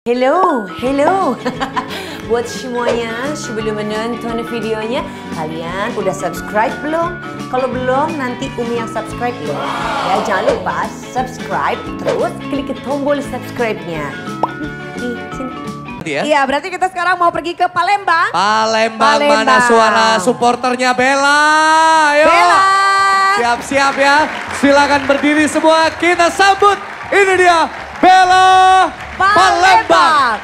Hello. Buat semuanya, sebelum menonton videonya, kalian udah subscribe belum? Kalau belum, nanti Umi yang subscribe ya. Ya, jangan lupa subscribe, terus klik tombol subscribe-nya. Nih, sini. Iya, berarti kita sekarang mau pergi ke Palembang. Palembang. Mana suara supporternya Bella? Ayo. Bella. Siap-siap ya. Silakan berdiri semua. Kita sambut. Ini dia Bella Palembang.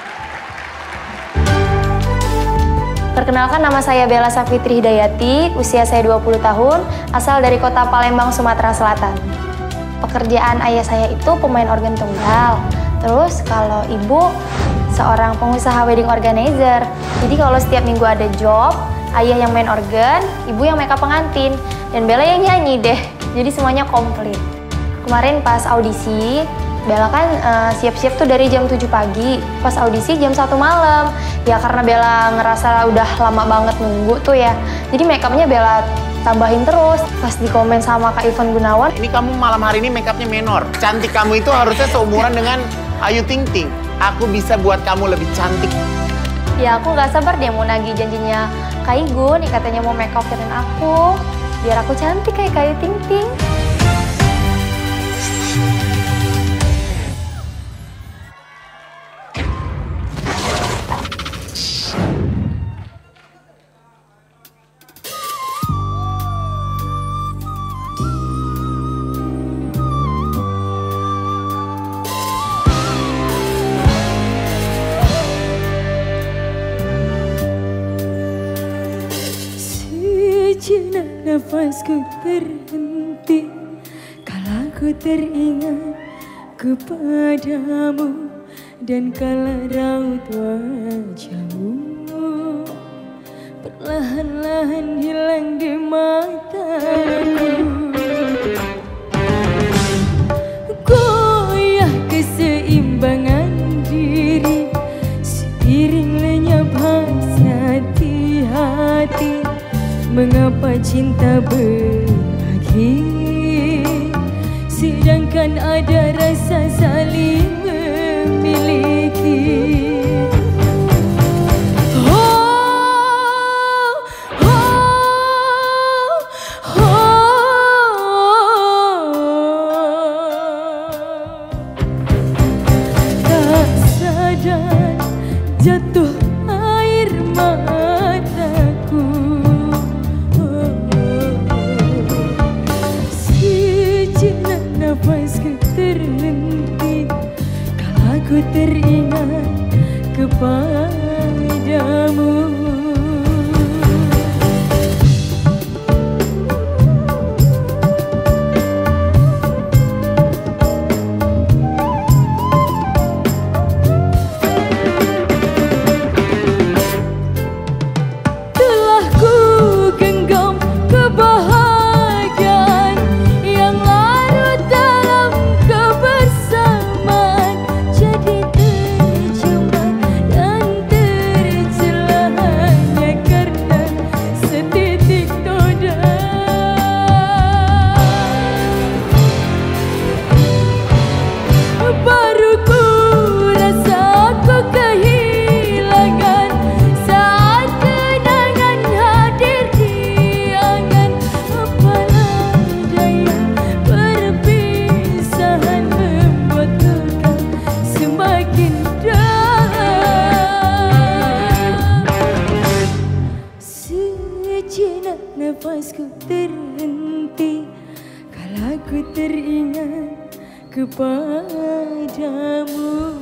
Perkenalkan, nama saya Bella Safitri Hidayati, usia saya 20 tahun, asal dari kota Palembang, Sumatera Selatan. Pekerjaan ayah saya itu pemain organ tunggal. Terus kalau ibu seorang pengusaha wedding organizer. Jadi kalau setiap minggu ada job, ayah yang main organ, ibu yang makeup pengantin, dan Bella yang nyanyi deh. Jadi semuanya komplit. Kemarin pas audisi, Bella kan siap-siap tuh dari jam 7 pagi, pas audisi jam 1 malam. Ya karena Bella ngerasa udah lama banget nunggu tuh ya, jadi makeupnya Bella tambahin terus. Pas dikomen sama Kak Ivan Gunawan, ini kamu malam hari ini makeupnya menor. Cantik kamu itu harusnya seumuran dengan Ayu Ting Ting. Aku bisa buat kamu lebih cantik. Ya aku nggak sabar dia mau nagih janjinya Kak Igun, katanya mau make upin aku, biar aku cantik kayak Ayu Ting Ting. Sejenak nafasku terhenti, kala ku teringat kepadamu, dan kala raut wajahmu perlahan-lahan hilang di mataku. Goyah keseimbangan diri, seiring lenyap hasrati hati. Mengapa cinta berbagi, sedangkan ada rasa saling memiliki. Tak sadar jatuh air mataku. Nafasku terhenti, kala ku teringat kepadamu. Telah ku genggam kebahagiaan yang larut dalam kebersamaan, jadi terjebak dan tercelah hanya karena setitik noda. Baru ku rasa aku kehilangan saat kenangan hadir di angan. Apalah daya perpisahan membuat luka semakin dalam. Sejenak nafasku terhenti, kala ku teringat kepadamu.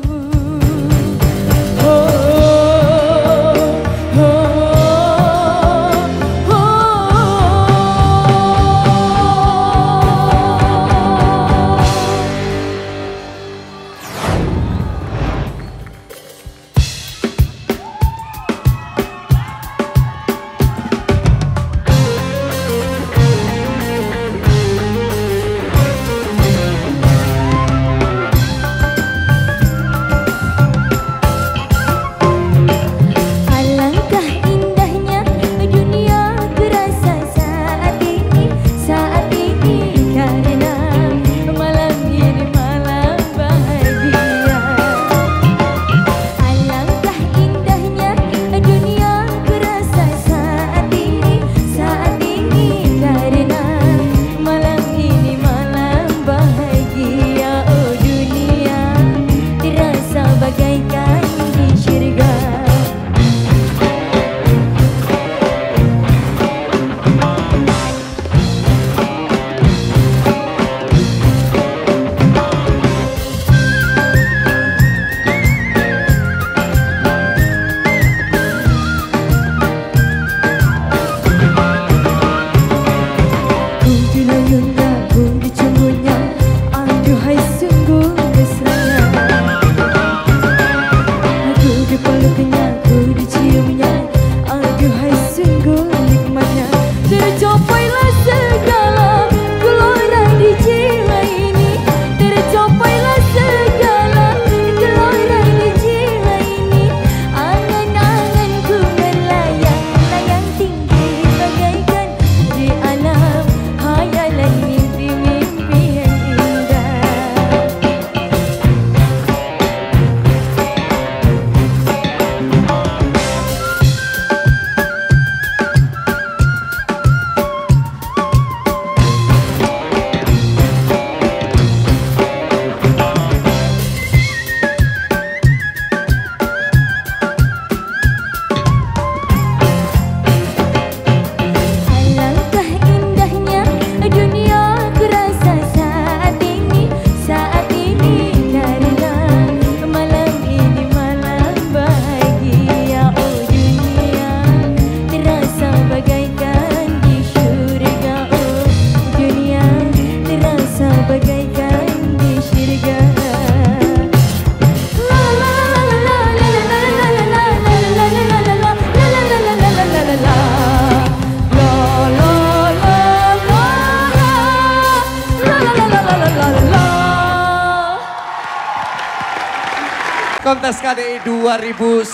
bagaikan di syurga. Kontes KDI 2019.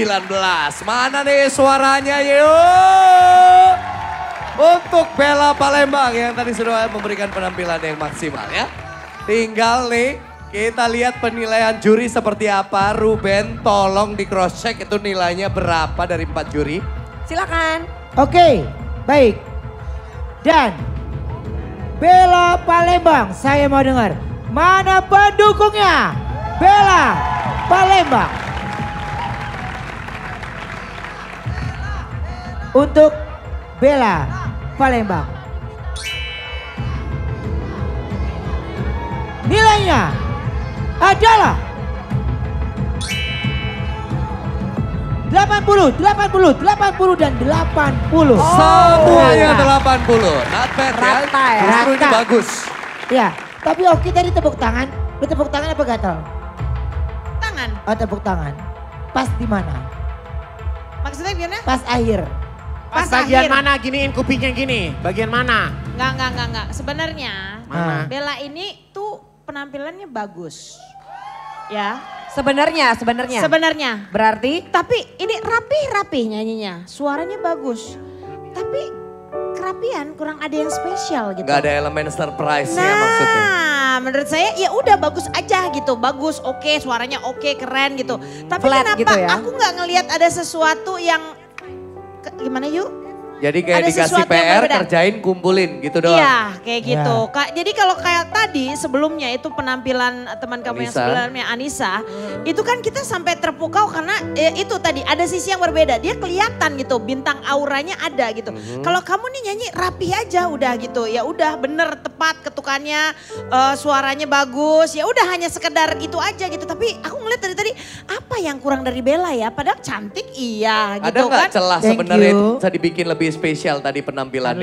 Mana nih suaranya yuk? Untuk Bella Palembang yang tadi sudah memberikan penampilan yang maksimal ya. Tinggal nih kita lihat penilaian juri seperti apa. Ruben tolong di cross check itu nilainya berapa dari 4 juri. Silakan. Oke, baik. Dan Bella Palembang, saya mau dengar. Mana pendukungnya? Bella Palembang. Untuk Bella Palembang. Nilainya adalah 80, 80, 80 dan 80. Semuanya 80. Not bad ya. Rata ya. Justru ini Rata. bagus. Ya, tapi Oki tadi tepuk tangan. Lu tepuk tangan apa gatal? Tangan. Oh, tepuk tangan. Pas di mana? Maksudnya gimana? Pas akhir. Pas bagian mana giniin kupingnya gini? Bagian mana? Enggak. Sebenarnya Mana? Bella ini tuh penampilannya bagus. Ya. Sebenarnya. Berarti? Tapi ini rapih nyanyinya. Suaranya bagus. Tapi kerapian kurang ada yang spesial gitu. Gak ada elemen surprise-nya Nah, maksudnya. menurut saya ya udah bagus aja gitu. Bagus, oke, suaranya oke, keren gitu. Tapi Flat kenapa gitu ya? aku nggak ngelihat ada sesuatu yang gimana yuk? Jadi kayak Ada dikasih sesuatu yang PR, berbeda. kerjain, kumpulin gitu doang. Iya, kayak gitu. Jadi kalau kayak tadi sebelumnya itu penampilan teman kamu yang Anissa. sebelumnya Anissa, itu kan kita sampai terpukau karena itu tadi ada sisi yang berbeda. Dia kelihatan gitu, bintang auranya ada gitu. Kalau kamu nih nyanyi rapi aja udah gitu. Ya udah bener tepat ketukannya, suaranya bagus. Ya udah hanya sekedar itu aja gitu. Tapi aku ngeliat dari tadi apa yang kurang dari Bella ya? Padahal cantik iya Ada gitu nggak kan. celah Thank sebenarnya you. bisa dibikin lebih spesial tadi penampilannya?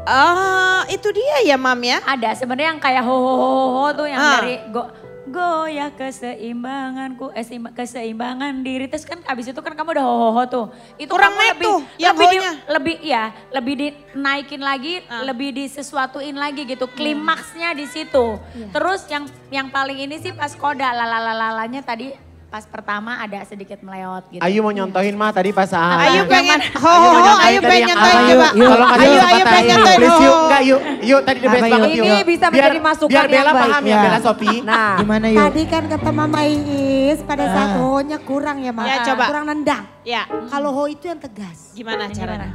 Itu dia ya Mam ya. Ada sebenarnya yang kayak ho tuh yang Ah. dari goyah keseimbanganku, keseimbangan diri. Terus kan abis itu kan kamu udah ho tuh. Itu Kurang kamu naik tuh, yang ho-nya. lebih dinaikin lagi, lebih disesuatuin lagi gitu. Klimaksnya di situ. Terus yang paling ini sih pas koda lalalanya tadi pas pertama ada sedikit meleot gitu. Ayu mau nyontohin mah tadi pas Ayu pengen, dari Ayu pengen yang nyontoin apa, coba. yuk, Tolong kasih Ayu kesempatan, pengen Ayu. nyontoin. Please yuk, enggak yuk tadi the best Apa, banget yuk? yuk. Ini bisa menjadi masukan biar yang Bella baik. paham ya, Ya. Bella Sophie. Nah, Gimana yuk? Tadi kan kata Mama Iis pada saat ho-nya kurang ya Mas. Ya, coba. Kurang nendang. Ya, Kalau ho itu yang tegas. gimana caranya?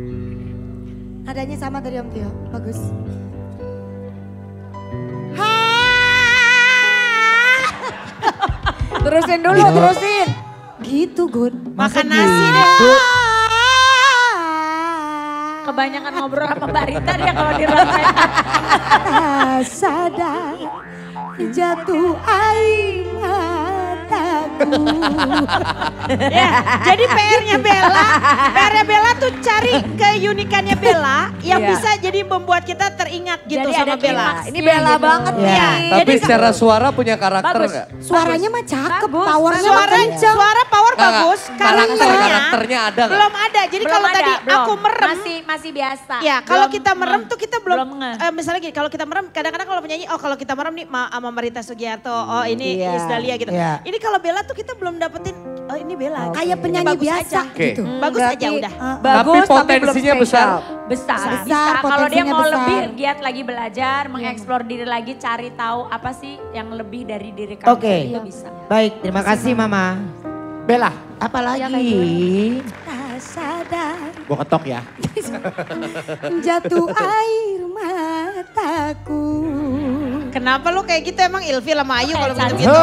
Nadanya sama dari Om Tio. Bagus. Terusin dulu, terusin. Gitu, Gun. Makan nasi deh. Kebanyakan ngobrol sama Mbak Rita dia kalau di roasted. Sadar jatuh air mataku. Ya, jadi PR-nya Bella tuh cari keunikannya Bella yang bisa jadi membuat kita teringat gitu Jadi sama ada Bella. klimaksnya Ini Bella gitu. banget nih. Tapi secara suara punya karakter Bagus. nggak? Suaranya mah cakep, Bagus. powernya mah kenceng. Suara power Nggak, bagus, karakternya ada nggak? belum ada. Jadi Belum kalau ada, tadi belum. aku merem, Masih biasa. ya kalau Belum kita merem tuh kita belum, ngeh. misalnya gini, kalau kita merem kadang-kadang kalau penyanyi, oh kalau kita merem nih sama Marita Sugiarto, oh ini Iya. Isdalia gitu. Iya. Ini kalau Bella tuh kita belum dapetin, oh ini Bella. Kayak Ini penyanyi bagus biasa aja. Oke. gitu. Bagus Berarti, aja udah. Tapi potensinya besar. Besar, Besar, bisa. Kalau dia potensinya mau besar. lebih giat lagi belajar, mengeksplor diri lagi, cari tahu apa sih yang lebih dari diri kamu Oke. itu bisa. Baik, terima kasih Mama. Bella, apa lagi? Tak sadar Gua ketok ya. jatuh air mataku. Kenapa lu kayak gitu emang ilfil sama Ayu kalau Kayak gitu-gitu?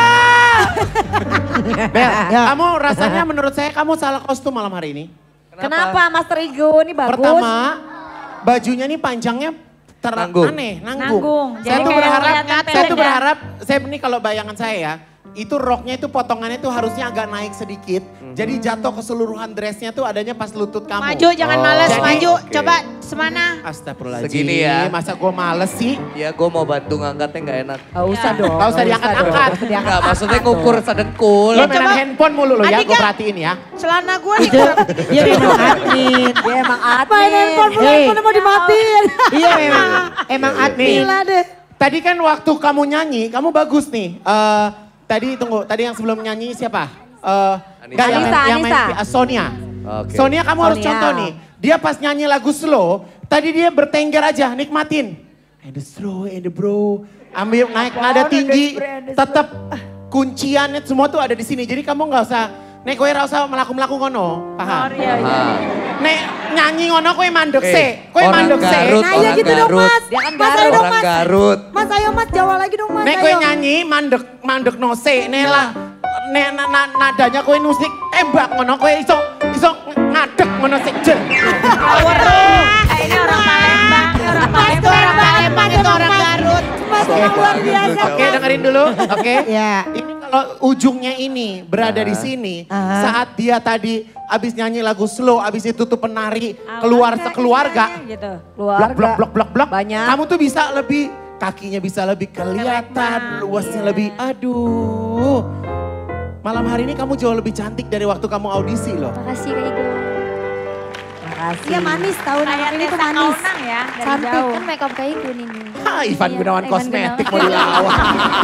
Bel, kamu rasanya menurut saya kamu salah kostum malam hari ini. Kenapa Master Igo ini bagus? Pertama, bajunya nih panjangnya Nanggung. aneh, Nanggung. Saya Jadi tuh kayak berharap, kelihatan saya tuh pendek ya. berharap, saya ini kalau bayangan saya ya, itu roknya itu potongannya tuh harusnya agak naik sedikit. Jadi jatuh keseluruhan dressnya tuh adanya pas lutut kamu. Maju, jangan males, Jadi- maju. Oke. Coba semana. Astagfirullahaladzim. Segini ya. Masa gue males sih? Ya gue mau bantu ngangkatnya nggak enak. Gak usah dong. Gak usah diangkat-angkat. Enggak, maksudnya ngukur sedengkul. Lo mainan handphone mulu lo ya, gue Andika. perhatiin ya. Celana gue nih Itu kurang. dia memang admin. Dia emang admin. Main handphone Hei. handphone mau dimatiin. Iya emang admin. Gila deh. Tadi kan waktu kamu nyanyi, kamu bagus nih. Tadi yang sebelum nyanyi siapa? Enggak, yang main Sonia. Oke. Sonia kamu harus Sonia. contoh nih. Dia pas nyanyi lagu slow, tadi dia bertengger aja, nikmatin. And the slow, and the bro. Ambil naik nada tinggi, tetap kunciannya semua tuh ada di sini. Jadi kamu nggak usah, nek kowe ra usah melaku-melaku ngono, paham? Iya, iya. Nek nyanyi ngono kowe mandek se, kowe orang mandek se. Garut, Nah iya orang gitu dong Garut. Mas. Dia kan Mas ayo dong Orang Mas. Garut. Mas ayo Mas Jawa lagi dong Mas. Nek kowe ayo. nyanyi mandek no se, nek lah nek nadanya kowe musik tembak ngono kowe iso ngadeg ngono sik jen. Power dong. Ini orang Palembang, ini orang Mas tuh Palembang. orang Palembang, itu orang Garut. Mas emang luar biasa. Oke, dengerin dulu. Oke. Ya. Ini kalau ujungnya ini berada di sini, saat dia tadi abis nyanyi lagu slow, abis itu tuh penari keluar sekeluarga, Gitu. blok. Banyak. Kamu tuh bisa lebih, kakinya bisa lebih kelihatan, luasnya lebih, aduh. Malam hari ini kamu jauh lebih cantik dari waktu kamu audisi loh. Makasih Kak Igo. Makasih. Iya manis tahun Kayak ini tuh Tessa manis. Kaunang ya, dari Cantik. jauh. Kan makeup Kak Igo nih. Ha, Ivan Iya, Gunawan Ivan Kosmetik mau Gunawan. dilawan.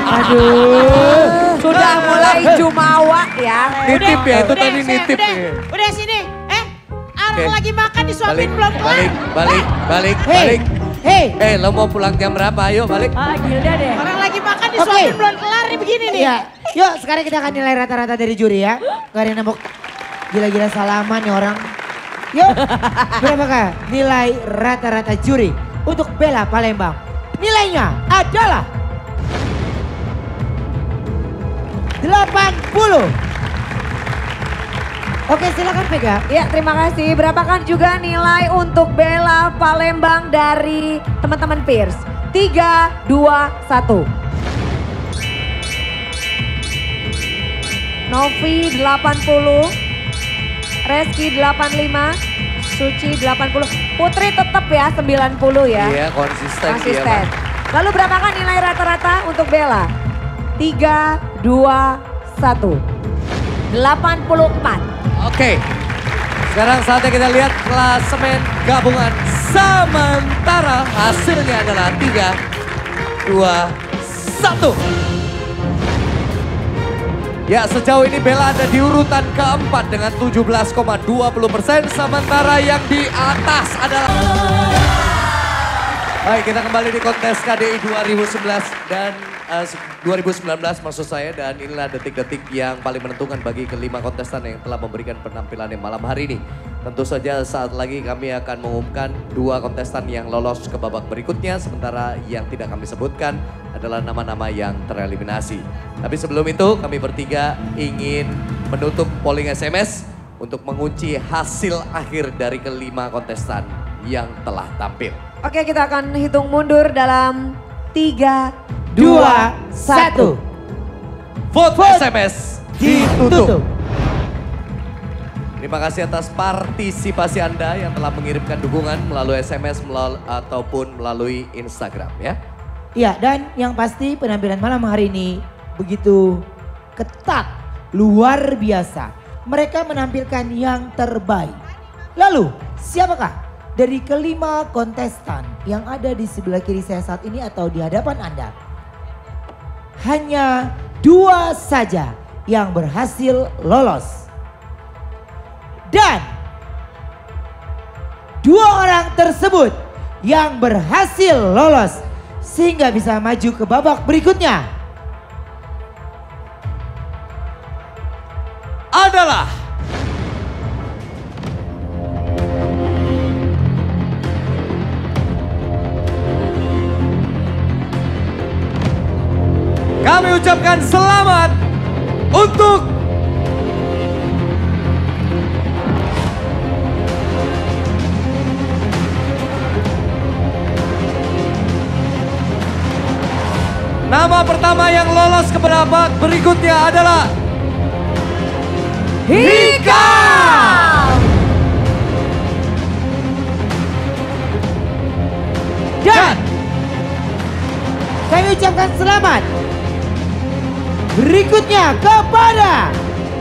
Sudah mulai jumawa ya. Nitip ya, itu Udah, tadi saya, nitip. udah sini. Oke. Orang lagi makan disuapin belum kelar. Balik. Hei. Lo mau pulang jam berapa? Ayo balik. Ah, Gilda deh. Orang lagi makan disuapin belum kelar nih begini nih. Iya. Yuk sekarang kita akan nilai rata-rata dari juri ya. Gak ada yang nembok. Gila-gila salaman nih orang. Yuk. Berapakah nilai rata-rata juri untuk Bella Palembang? Nilainya adalah 80. Oke silakan Vega. Ya terima kasih. Berapakah juga nilai untuk Bella Palembang dari teman-teman Pierce? 3, 2, 1. Novi 80, Reski 85, Suci 80. Putri tetap ya 90 ya. Iya konsisten. Konsisten. Lalu berapakah nilai rata-rata untuk Bella? 3, 2, 1. 84. Oke. Sekarang saatnya kita lihat klasemen gabungan sementara. Hasilnya adalah 3, 2, 1. Ya sejauh ini Bella ada di urutan keempat dengan 17,20%. Sementara yang di atas adalah... Baik kita kembali di kontes KDI 2011 dan 2019 maksud saya, dan inilah detik-detik yang paling menentukan bagi kelima kontestan yang telah memberikan penampilannya malam hari ini. Tentu saja saat lagi kami akan mengumumkan 2 kontestan yang lolos ke babak berikutnya, sementara yang tidak kami sebutkan adalah nama-nama yang tereliminasi. Tapi sebelum itu kami bertiga ingin menutup polling SMS untuk mengunci hasil akhir dari kelima kontestan yang telah tampil. Oke, kita akan hitung mundur dalam 3, 2, 1. Vote SMS ditutup. Terima kasih atas partisipasi Anda yang telah mengirimkan dukungan melalui SMS ataupun melalui Instagram ya. Iya, dan yang pasti penampilan malam hari ini begitu ketat, luar biasa. Mereka menampilkan yang terbaik. Lalu, siapakah dari kelima kontestan yang ada di sebelah kiri saya saat ini atau di hadapan Anda? Hanya 2 saja yang berhasil lolos. Dan 2 orang tersebut yang berhasil lolos sehingga bisa maju ke babak berikutnya adalah kami ucapkan selamat untuk nama pertama yang lolos ke babak berikutnya adalah Hikam. dan kami ucapkan selamat berikutnya kepada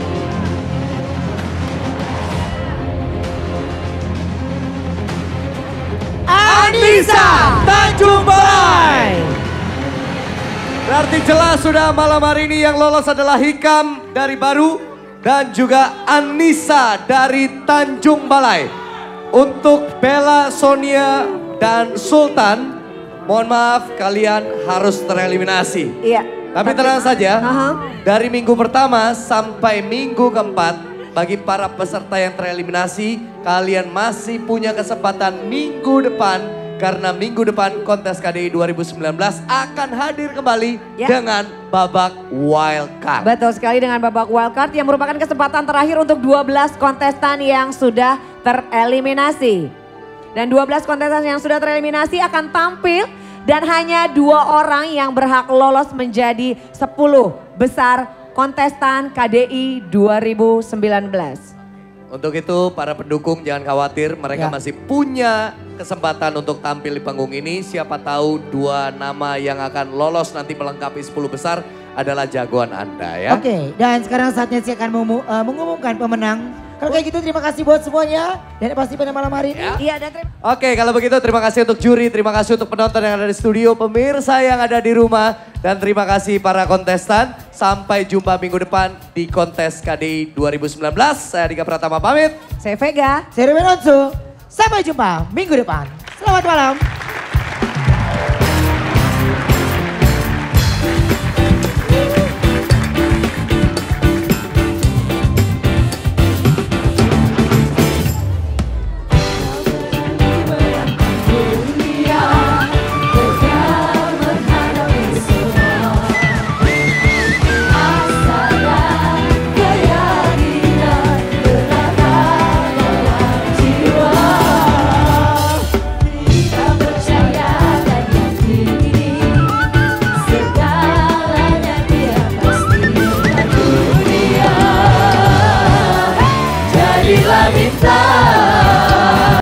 Anissa Tanjung Balai. Berarti jelas sudah malam hari ini yang lolos adalah Hikam dari Baru dan juga Anissa dari Tanjung Balai. Untuk Bella, Sonia, dan Sultan, mohon maaf kalian harus tereliminasi. Iya. Tapi tenang saja, dari minggu pertama sampai minggu keempat, bagi para peserta yang tereliminasi, kalian masih punya kesempatan minggu depan. Karena minggu depan kontes KDI 2019 akan hadir kembali dengan babak wildcard. Betul sekali, dengan babak wildcard yang merupakan kesempatan terakhir untuk 12 kontestan yang sudah tereliminasi. Dan 12 kontestan yang sudah tereliminasi akan tampil dan hanya 2 orang yang berhak lolos menjadi 10 besar kontestan KDI 2019. Untuk itu para pendukung jangan khawatir, mereka masih punya kesempatan untuk tampil di panggung ini. Siapa tahu 2 nama yang akan lolos nanti melengkapi 10 besar adalah jagoan Anda ya. Oke, dan sekarang saatnya saya akan mengumumkan pemenang. Kalau kayak gitu terima kasih buat semuanya. Dan pasti pada malam hari ini. Iya, dan Oke, kalau begitu terima kasih untuk juri, terima kasih untuk penonton yang ada di studio, pemirsa yang ada di rumah. Dan terima kasih para kontestan. Sampai jumpa minggu depan di kontes KDI 2019. Saya Dika Pratama pamit. saya Vega. Saya Ruben Onsu. Sampai jumpa minggu depan. Selamat malam.